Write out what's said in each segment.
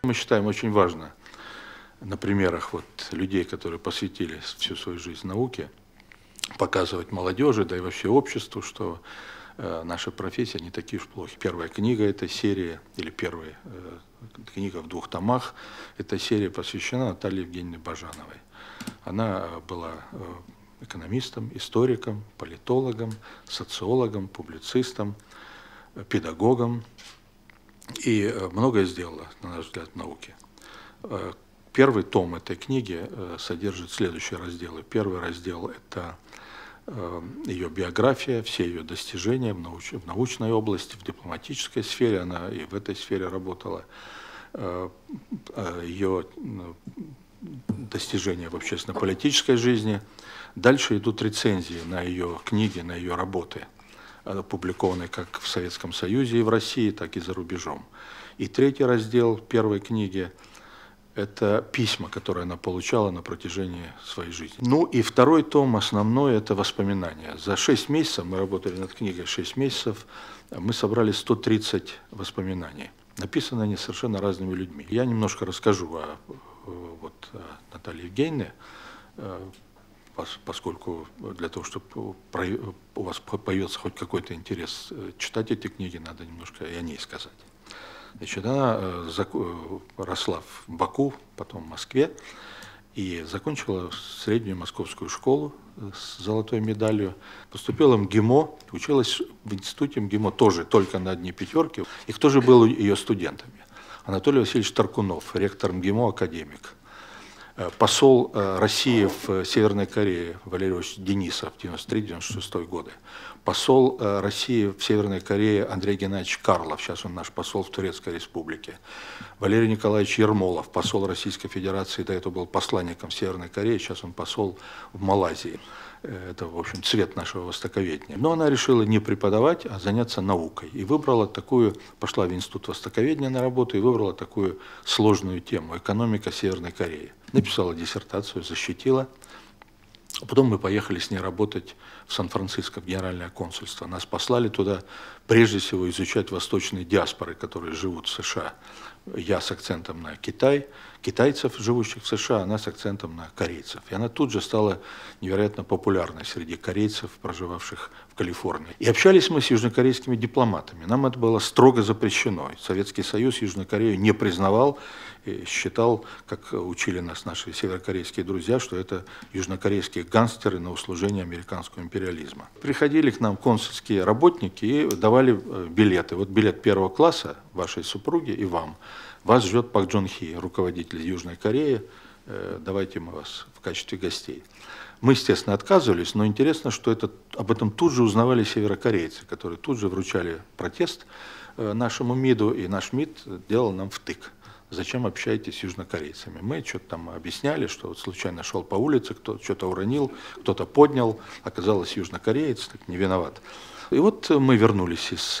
Мы считаем очень важно на примерах людей, которые посвятили всю свою жизнь науке, показывать молодежи, да и вообще обществу, что наша профессия не такие уж плохи. Первая книга этой серии, или первая книга в 2 томах, эта серия посвящена Наталье Евгеньевне Бажановой. Она была экономистом, историком, политологом, социологом, публицистом, педагогом и многое сделала, на наш взгляд, в науке. Первый том этой книги содержит следующие разделы. Первый раздел – это ее биография, все ее достижения в научной области, в дипломатической сфере, она и в этой сфере работала, ее достижения в общественно-политической жизни. Дальше идут рецензии на ее книги, на ее работы, опубликованные как в Советском Союзе и в России, так и за рубежом. И третий раздел первой книги – это письма, которые она получала на протяжении своей жизни. Ну и второй том, основной, это воспоминания. За 6 месяцев, мы работали над книгой 6 месяцев, мы собрали 130 воспоминаний. Написаны они совершенно разными людьми. Я немножко расскажу о Наталье Евгеньевне, поскольку для того, чтобы у вас появился хоть какой-то интерес читать эти книги, надо немножко и о ней сказать. Значит, она росла в Баку, потом в Москве, и закончила среднюю московскую школу с золотой медалью. Поступила в МГИМО, училась в институте МГИМО тоже только на одни пятерки. И кто же был ее студентами? Анатолий Васильевич Таркунов, ректор МГИМО, академик. Посол России в Северной Корее Валерий Ильич Денисов, 93-96 годы. Посол России в Северной Корее Андрей Геннадьевич Карлов, сейчас он наш посол в Турецкой Республике. Валерий Николаевич Ермолов, посол Российской Федерации, до этого был посланником в Северной Корее, сейчас он посол в Малайзии. Это, в общем, цвет нашего востоковедения. Но она решила не преподавать, а заняться наукой. И выбрала пошла в Институт востоковедения на работу и выбрала такую сложную тему – экономика Северной Кореи. Написала диссертацию, защитила. Потом мы поехали с ней работать в Сан-Франциско, в Генеральное консульство. Нас послали туда, прежде всего, изучать восточные диаспоры, которые живут в США. Я с акцентом на Китай, китайцев, живущих в США, она с акцентом на корейцев. И она тут же стала невероятно популярной среди корейцев, проживавших в Калифорнии. И общались мы с южнокорейскими дипломатами. Нам это было строго запрещено. Советский Союз Южную Корею не признавал и считал, как учили нас наши северокорейские друзья, что это южнокорейские гангстеры на услужение американского империализма. Приходили к нам консульские работники и давали билеты. Вот билет 1-го класса вашей супруги и вам. Вас ждет Пак Джон Хи, руководитель Южной Кореи. Давайте мы вас в качестве гостей. Мы, естественно, отказывались, но интересно, что об этом тут же узнавали северокорейцы, которые тут же вручали протест нашему МИДу, и наш МИД делал нам втык. Зачем общаетесь с южнокорейцами? Мы что-то там объясняли, что вот случайно шел по улице, кто-то что-то уронил, кто-то поднял, оказалось южнокореец, так не виноват. И вот мы вернулись из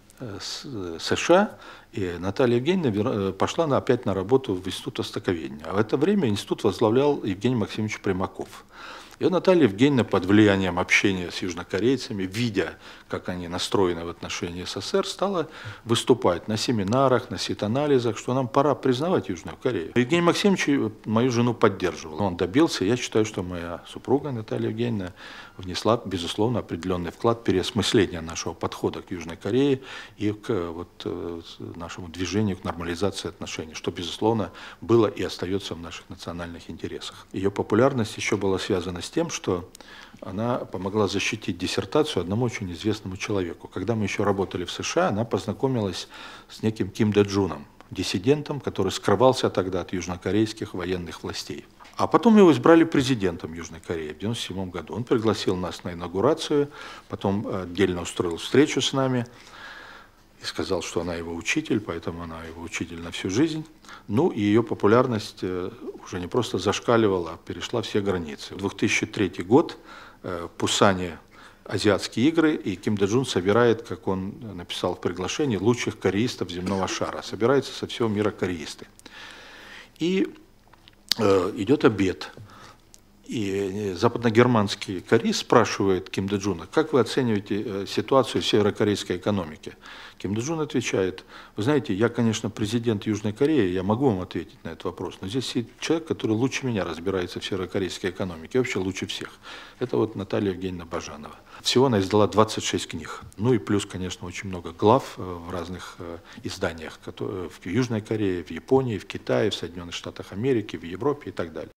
США, и Наталья Евгеньевна пошла опять на работу в Институт востоковедения. А в это время институт возглавлял Евгений Максимович Примаков. И Наталья Евгеньевна под влиянием общения с южнокорейцами, видя, как они настроены в отношении СССР, стала выступать на семинарах, на сит-анализах, что нам пора признавать Южную Корею. Евгений Максимович мою жену поддерживал. Он добился, я считаю, что моя супруга Наталья Евгеньевна внесла, безусловно, определенный вклад в переосмысление нашего подхода к Южной Корее и к нашему движению к нормализации отношений, что, безусловно, было и остается в наших национальных интересах. Ее популярность еще была связана с тем, что она помогла защитить диссертацию одному очень известному человеку. Когда мы еще работали в США, она познакомилась с неким Ким Дэ Джуном, диссидентом, который скрывался тогда от южнокорейских военных властей. А потом его избрали президентом Южной Кореи в 1997 году. Он пригласил нас на инаугурацию, потом отдельно устроил встречу с нами и сказал, что она его учитель, поэтому она его учитель на всю жизнь. Ну и ее популярность уже не просто зашкаливала, а перешла все границы. В 2003 год в Пусане Азиатские игры, и Ким Дэ Джун собирает, как он написал в приглашении, лучших кореистов земного шара. Собираются со всего мира кореисты. И идет обед. И западногерманский кореец спрашивает Ким Дэ Джуна, как вы оцениваете ситуацию в северокорейской экономике? Ким Дэ Джун отвечает, вы знаете, я, конечно, президент Южной Кореи, я могу вам ответить на этот вопрос, но здесь сидит человек, который лучше меня разбирается в северокорейской экономике, вообще лучше всех. Это вот Наталья Евгеньевна Бажанова. Всего она издала 26 книг. Ну и плюс, конечно, очень много глав в разных изданиях, в Южной Корее, в Японии, в Китае, в Соединенных Штатах Америки, в Европе и так далее.